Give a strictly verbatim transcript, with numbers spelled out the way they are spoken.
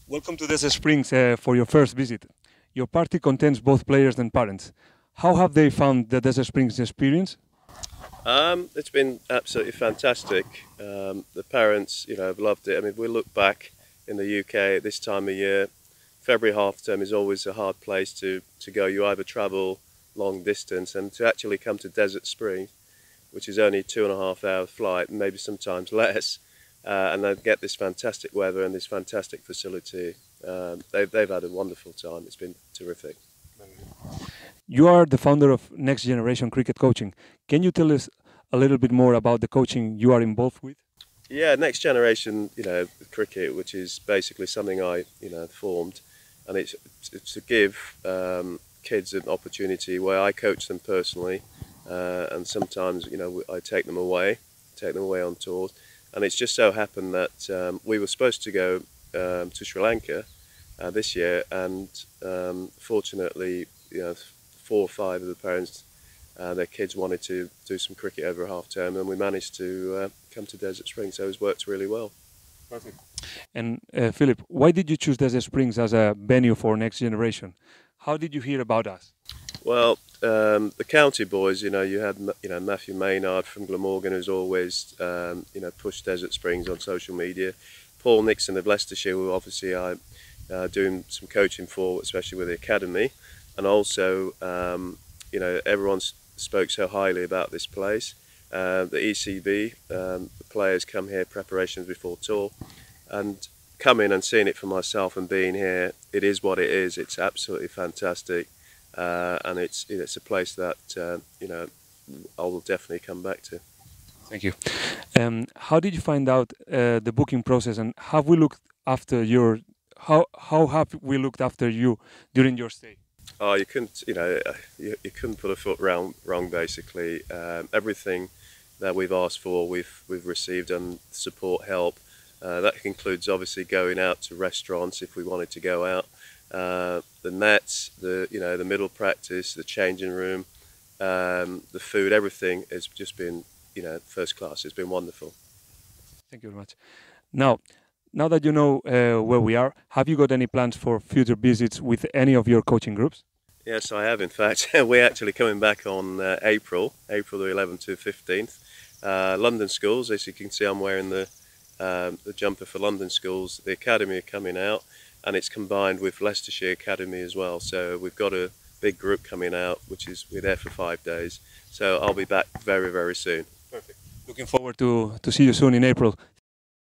Welcome to Desert Springs uh, for your first visit. Your party contains both players and parents. How have they found the Desert Springs experience? Um, it's been absolutely fantastic. Um, the parents, you know, have loved it. I mean, we look back in the U K at this time of year. February half term is always a hard place to, to go. You either travel long distance, and to actually come to Desert Springs, which is only two and a half hour flight, maybe sometimes less, uh, and then get this fantastic weather and this fantastic facility. Um, they've, they've had a wonderful time. It's been terrific. You are the founder of Next Generation Cricket Coaching. Can you tell us a little bit more about the coaching you are involved with? Yeah, Next Generation, you know, cricket, which is basically something I, you know, formed, and it's, it's to give um, kids an opportunity where I coach them personally, uh, and sometimes, you know, I take them away, take them away on tours, and it's just so happened that um, we were supposed to go um, to Sri Lanka uh, this year, and um, fortunately, you know, four or five of the parents, uh, their kids wanted to do some cricket over a half term, and we managed to uh, come to Desert Springs, so it's worked really well. Perfect. And uh, Philip, why did you choose Desert Springs as a venue for Next Generation? How did you hear about us? Well, um, the county boys, you know, you had you know Matthew Maynard from Glamorgan, who's always um, you know pushed Desert Springs on social media. Paul Nixon of Leicestershire, who obviously I'm uh, doing some coaching for, especially with the academy, and also um, you know everyone spoke so highly about this place. Uh, the E C B, um, the players come here preparations before tour, and coming and seeing it for myself and being here, it is what it is. It's absolutely fantastic, uh, and it's it's a place that uh, you know I will definitely come back to. Thank you. Um, how did you find out uh, the booking process, and have we looked after your how how have we looked after you during your stay? Oh, you couldn't, you know, you, you couldn't put a foot wrong. Wrong, basically. Um, everything that we've asked for, we've we've received, and support, help. Uh, that includes obviously going out to restaurants if we wanted to go out. Uh, the nets, the you know the middle practice, the changing room, um, the food, everything has just been you know first class. It's been wonderful. Thank you very much. Now, now that you know uh, where we are, have you got any plans for future visits with any of your coaching groups? Yes, I have. In fact, we're actually coming back on uh, April, April the eleventh to fifteenth. Uh, London schools, as you can see, I'm wearing the um, the jumper for London schools. The academy are coming out, and it's combined with Leicestershire Academy as well. So we've got a big group coming out, which is we're there for five days. So I'll be back very, very soon. Perfect. Looking forward to to see you soon in April.